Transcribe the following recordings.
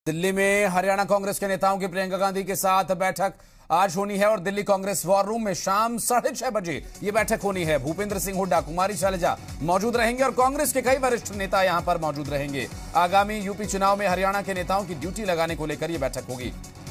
दिल्ली में हरियाणा कांग्रेस के नेताओं की प्रियंका गांधी के साथ बैठक आज होनी है और दिल्ली कांग्रेस वॉर रूम में शाम 6:30 बजे ये बैठक होनी है। भूपेंद्र सिंह हुड्डा, कुमारी शैलजा मौजूद रहेंगे और कांग्रेस के कई वरिष्ठ नेता यहां पर मौजूद रहेंगे। आगामी यूपी चुनाव में हरियाणा के नेताओं की ड्यूटी लगाने को लेकर यह बैठक होगी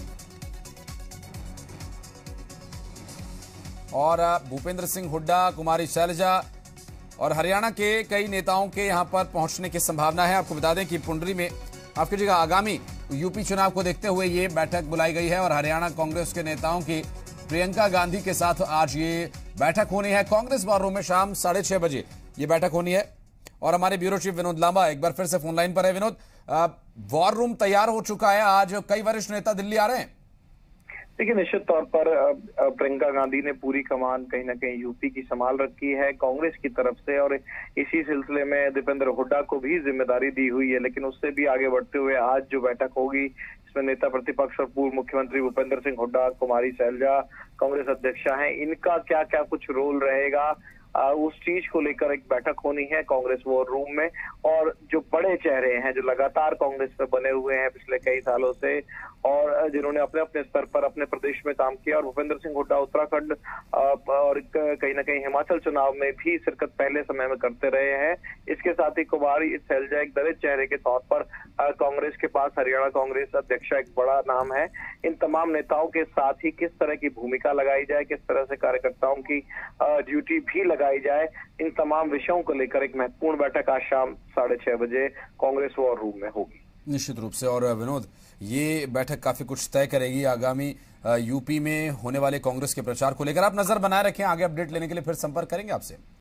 और भूपेंद्र सिंह हुड्डा, कुमारी शैलजा और हरियाणा के कई नेताओं के यहां पर पहुंचने की संभावना है। आपको बता दें कि पुंडरी में आपकी जगह आगामी यूपी चुनाव को देखते हुए ये बैठक बुलाई गई है और हरियाणा कांग्रेस के नेताओं की प्रियंका गांधी के साथ आज ये बैठक होनी है। कांग्रेस वॉर रूम में शाम 6:30 बजे ये बैठक होनी है और हमारे ब्यूरो चीफ विनोद लांबा एक बार फिर से फोन लाइन पर है। विनोद, वॉर रूम तैयार हो चुका है, आज कई वरिष्ठ नेता दिल्ली आ रहे हैं। देखिए, निश्चित तौर पर प्रियंका गांधी ने पूरी कमान कहीं ना कहीं यूपी की संभाल रखी है कांग्रेस की तरफ से और इसी सिलसिले में दीपेंद्र हुड्डा को भी जिम्मेदारी दी हुई है। लेकिन उससे भी आगे बढ़ते हुए आज जो बैठक होगी इसमें नेता प्रतिपक्ष और पूर्व मुख्यमंत्री भूपेंद्र सिंह हुड्डा, कुमारी शैलजा कांग्रेस अध्यक्षा हैं, इनका क्या क्या कुछ रोल रहेगा उस चीज को लेकर एक बैठक होनी है कांग्रेस वॉर रूम में। और जो बड़े चेहरे हैं जो लगातार कांग्रेस में बने हुए हैं पिछले कई सालों से और जिन्होंने अपने अपने स्तर पर अपने प्रदेश में काम किया और भूपेंद्र सिंह हुड्डा उत्तराखंड और कहीं ना कहीं हिमाचल चुनाव में भी शिरकत पहले समय में करते रहे हैं। इसके साथ ही कुमारी शैलजा एक दलित चेहरे के तौर पर कांग्रेस के पास हरियाणा कांग्रेस अध्यक्षा एक बड़ा नाम है। इन तमाम नेताओं के साथ ही किस तरह की भूमिका लगाई जाए, किस तरह से कार्यकर्ताओं की ड्यूटी भी लगाई जाए, इन तमाम विषयों को लेकर एक महत्वपूर्ण बैठक आज शाम 6:30 बजे कांग्रेस वॉर रूम में होगी। निश्चित रूप से। और विनोद, ये बैठक काफी कुछ तय करेगी आगामी यूपी में होने वाले कांग्रेस के प्रचार को लेकर। आप नजर बनाए रखें, आगे अपडेट लेने के लिए फिर संपर्क करेंगे आपसे।